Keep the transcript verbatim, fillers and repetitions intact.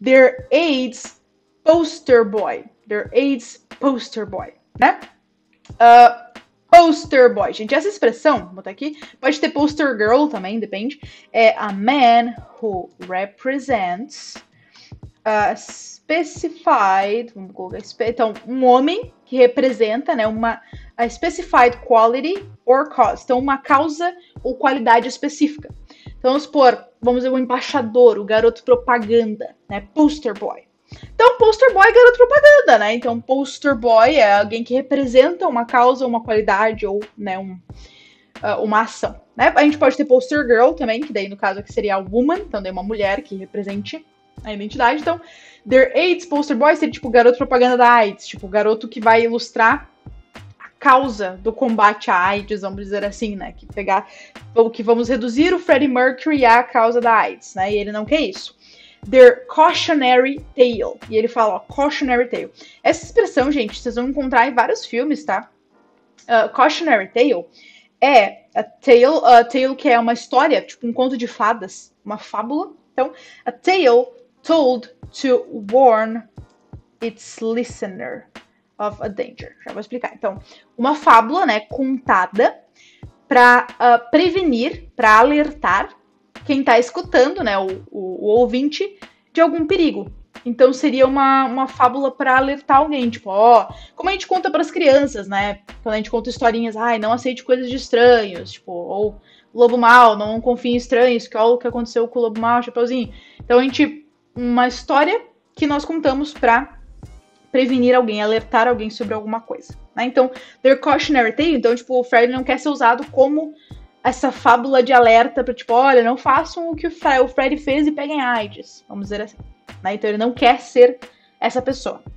their AIDS poster boy. Their AIDS poster boy, né? Uh, poster boy. Gente, essa expressão, vou botar aqui, pode ter poster girl também, depende. É a man who represents a specified, vamos colocar, então, um homem que representa, né, uma a specified quality or cause. Então, uma causa ou qualidade específica. Então, vamos supor, vamos dizer, o embaixador, o garoto propaganda, né, poster boy. Então, poster boy é garoto propaganda, né? Então, poster boy é alguém que representa uma causa, uma qualidade ou, né, um, uh, uma ação, né? A gente pode ter poster girl também, que daí, no caso, aqui seria a woman, então daí uma mulher que represente a identidade. Então, their AIDS poster boy seria, tipo, o garoto propaganda da AIDS, tipo, o garoto que vai ilustrar a causa do combate à AIDS, vamos dizer assim, né? Que pegar, que vamos reduzir o Freddie Mercury à causa da AIDS, né? E ele não quer isso. Their cautionary tale. E ele fala, ó, cautionary tale. Essa expressão, gente, vocês vão encontrar em vários filmes, tá? Uh, cautionary tale é a tale, a tale que é uma história, tipo um conto de fadas, uma fábula. Então, a tale told to warn its listener of a danger. Já vou explicar. Então, uma fábula, né, contada para uh, prevenir, para alertar quem está escutando, né, o, o, o ouvinte, de algum perigo. Então, seria uma, uma fábula para alertar alguém, tipo, ó, como a gente conta para as crianças, né, quando a gente conta historinhas, ai, não aceite coisas de estranhos, tipo, ou lobo mau, não confie em estranhos, que olha o que aconteceu com o lobo mau, Chapeuzinho. Então, a gente, uma história que nós contamos para prevenir alguém, alertar alguém sobre alguma coisa, né, então, their cautionary tale, então, tipo, o Fred não quer ser usado como essa fábula de alerta para, tipo, olha, não façam o que o, Fre o Freddie fez e peguem AIDS, vamos dizer assim. Né? Então ele não quer ser essa pessoa.